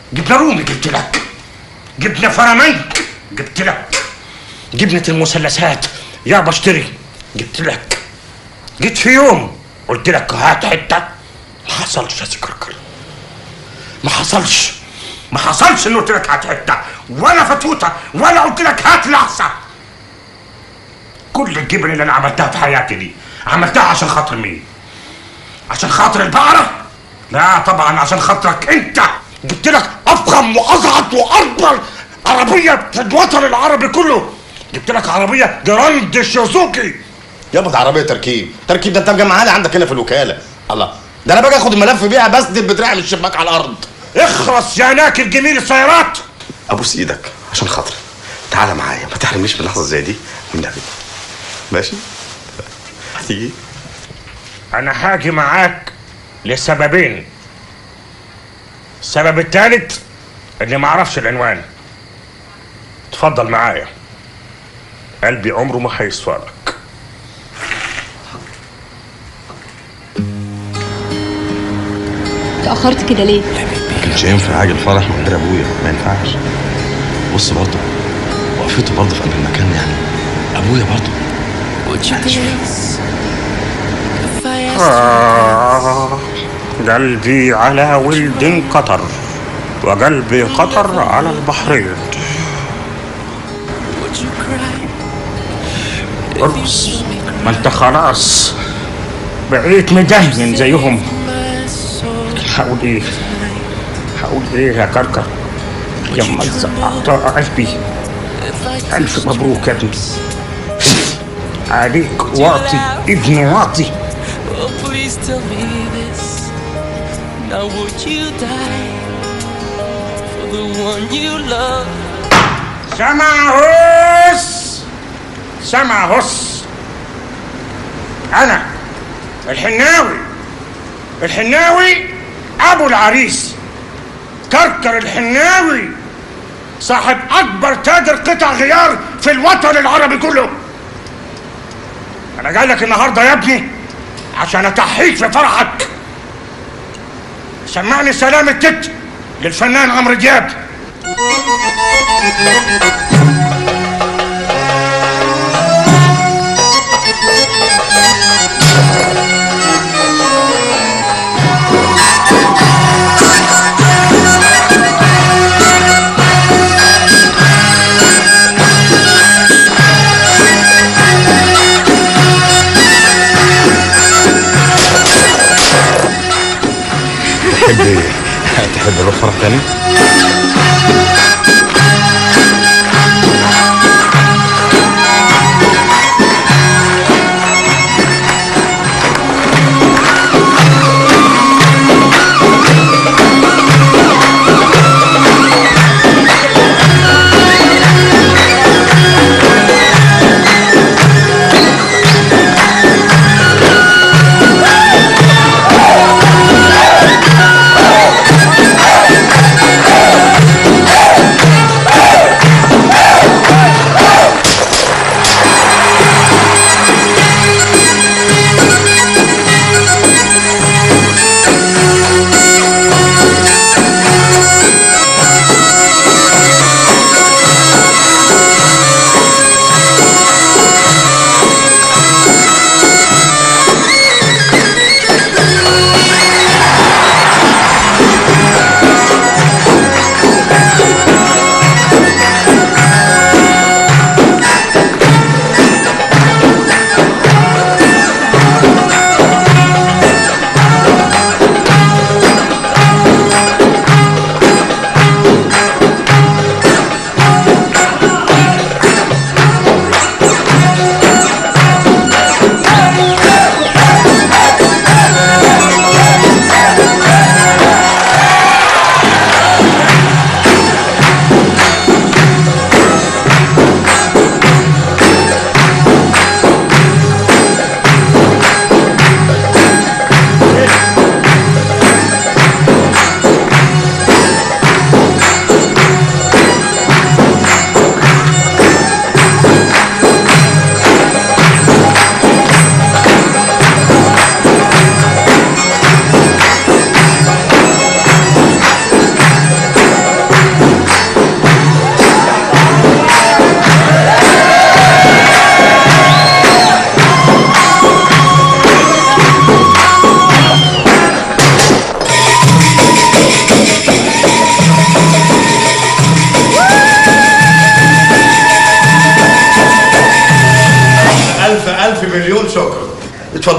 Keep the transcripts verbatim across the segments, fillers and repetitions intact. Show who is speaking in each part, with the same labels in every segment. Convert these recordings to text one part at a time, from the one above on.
Speaker 1: جبنه رومي جبت لك، جبنه فراميك جبت لك، جبنه المثلثات يا بشتري جبت لك. جيت في يوم قلت لك هات حته، ما حصلش يا سي كركر، ما حصلش ما حصلش انه قلت لك هات حته ولا فتوته ولا قلت لك هات لحظه. كل الجبن اللي انا عملتها في حياتي دي عملتها عشان خاطر مين؟ عشان خاطر البقره؟ لا طبعا عشان خاطرك انت. جبت لك افخم واصعد واكبر عربيه في الوطن العربي كله، جبت لك عربيه جراند شوزوكي.
Speaker 2: يابا ده عربيه تركيب، تركيب ده انت مجمعها لي عندك هنا في الوكاله. الله، ده انا باجي اخد الملف بيها بسدل بترعب الشباك على الارض.
Speaker 1: اخرس يا ناكر جميل السيارات.
Speaker 2: ابوس ايدك عشان خاطري، تعالى معايا ما تحرمنيش من لحظه زي دي والنبي. ماشي؟ هتيجي؟
Speaker 1: انا هاجي معاك لسببين. السبب الثالث اني ما اعرفش العنوان. اتفضل معايا، قلبي عمره ما هيصفالك.
Speaker 3: تأخرت كده ليه؟
Speaker 2: ما كانش ينفع اجي الفرح من غير ابويا، ما ينفعش. بص برضه وقفته برضه في قلب المكان، يعني ابويا برضه.
Speaker 1: آه قلبي على ولد قطر وقلبي قطر على البحرين. ارقص، ما انت خلاص بقيت مدهن زيهم. هقول ايه هقول ايه يا كركر يا مزق اعطاء قلبي. الف مبروك يا ابني، عليك واطي ابن واطي. سمع هس سمع هس انا الحناوي الحناوي ابو العريس كركر الحناوي، صاحب اكبر تاجر قطع غيار في الوطن العربي كله. انا جاي لك النهارده يا ابني عشان اتحيك في فرحك. سمعني سلام التت للفنان عمرو دياب.
Speaker 2: تحب تحب نروح فرح تاني؟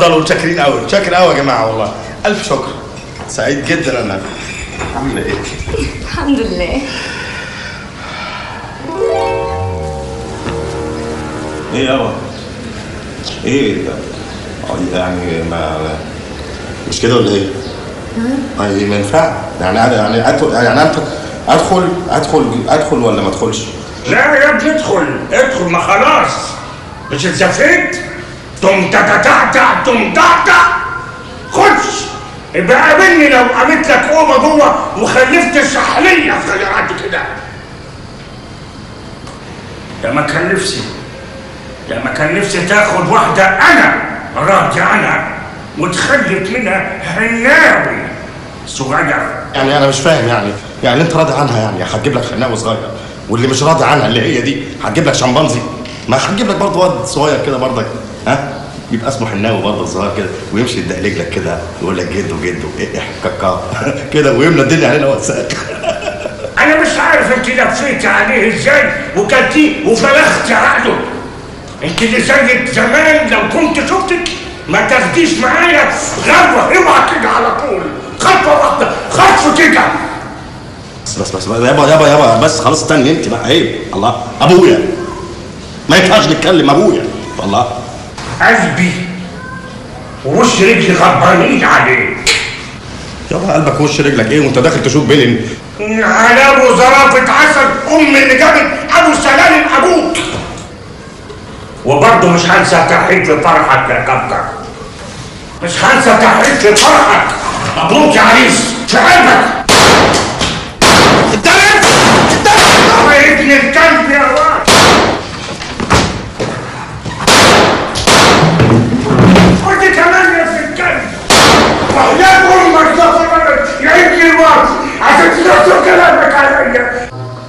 Speaker 3: اتفضلوا. شاكرين قوي، شاكر قوي يا جماعه والله، الف شكر. سعيد جدا انا. عامله ايه؟
Speaker 4: الحمد لله.
Speaker 2: ايه يابا؟ ايه يعني ما مش كده ولا ايه؟ يعني ما ينفع يعني يعني ادخل يعني انت ادخل ادخل ادخل ولا ما ادخلش؟
Speaker 1: لا يا ابني ادخل ادخل، ما خلاص مش اتزفيت؟ تم تتعتع تم تعتع، خش ابقى قابلني لو قامت لك اوضه جوه وخلفت السحليه في غيرات كده. ده ما كان نفسي ده ما كان نفسي تاخد واحده انا راضي عنها وتخلف منها حناوي صغير.
Speaker 3: يعني انا مش فاهم يعني يعني انت راضي عنها يعني هتجيب لك حناوي صغير، واللي مش راضي عنها اللي هي دي هتجيب لك شمبانزي؟ ما هتجيب لك برضه واد صغير كده برضك، ها؟ يبقى اسمه حناوي برضه صغير كده، ويمشي يدقلق لك كده ويقول لك جدو جدو ايه كاكا كده ويملى الدنيا علينا وساك.
Speaker 1: انا مش عارف انت لفيتي عليه ازاي وكلتيه وفلختي عقله. انت اللي زيك زمان لو كنت شفتك ما تاخديش معايا غلوه اوعى كده على طول، خطوه واحده خطوه كده.
Speaker 3: بس بس بس يابا يابا يابا بس خلاص استني انت بقى. عيب الله، ابويا ما ينفعش نتكلم، ابويا والله.
Speaker 1: قلبي ووش رجلي غضبانين عليك.
Speaker 3: يابا قلبك وش رجلك ايه وانت داخل تشوف بيلن؟
Speaker 1: على ابو زرافه عسل ام اللي جابت ابو سلالم ابوك. وبرضه مش هنسى تحيط لفرحك يا كابتن، مش هنسى تحيط لفرحك. مبروك يا عريس في قلبك. انت انت يا ابن الكلب يا واد. خد كمان يا ابن الكلب. وحياة امك ده فرقت يا ابن الواد عشان تنسوا كلامك عليا.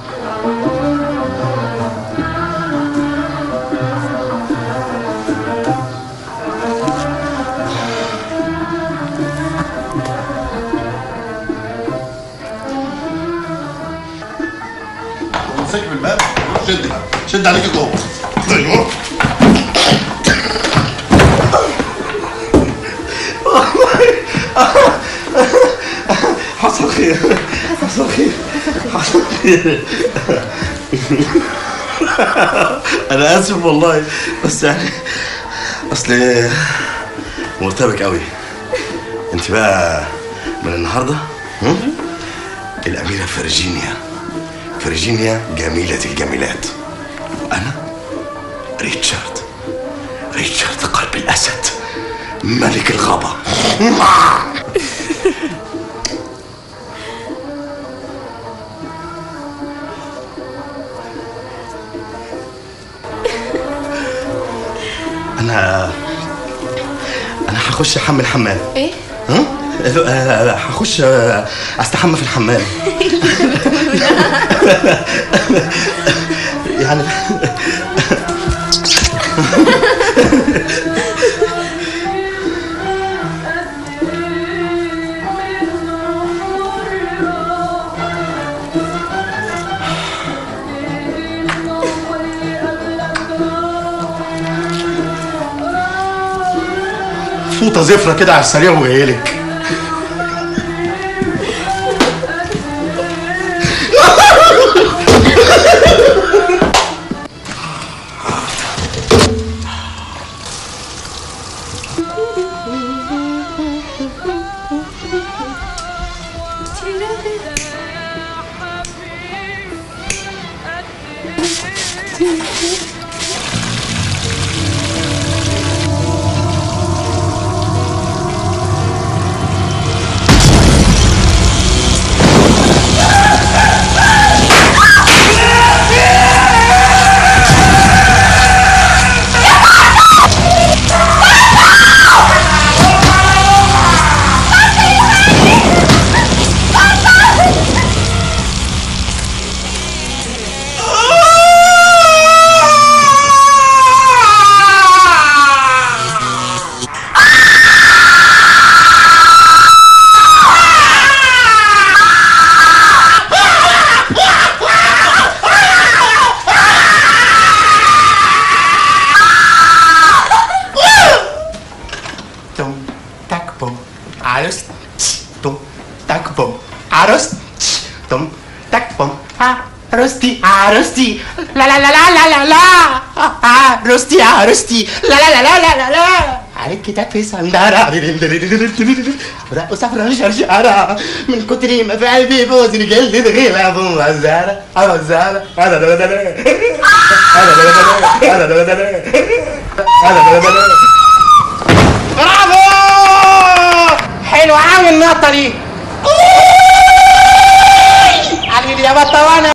Speaker 3: امسك بالباب شد شد عليك جوه. ايوه حصل خير حصل خير حصل خير. انا اسف والله، بس يعني اصل مرتبك قوي. انت بقى من النهارده الاميره فرجينيا، فرجينيا جميله الجميلات. انا ريتشارد، ريتشارد قلب الاسد ملك الغابه. انا انا هخش احمل الحمام.
Speaker 4: ايه؟
Speaker 3: ها؟ هخش استحمى في الحمام. يعني فوطه زفره كده على السريع وجايلك. تم تك بوم عروستي عروستي لا لا لا لا لا لا لا عروستي عروستي لا لا لا لا لا لا لا عليك كتاب في سندارة رقصة فرنش شرشارة من كتر ما في قلبي بوزن جلد غيلة بوم غزالة غزالة هذا ده ده ده هذا ده ده هذا ده ده هذا ده ده برافو حلوة قوي النقطة دي علي يا بطوانة